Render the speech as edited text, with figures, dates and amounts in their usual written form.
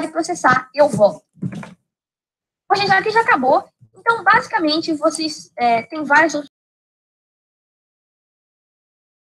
pode processar, eu volto. Bom, gente, aqui já acabou. Então, basicamente, vocês têm várias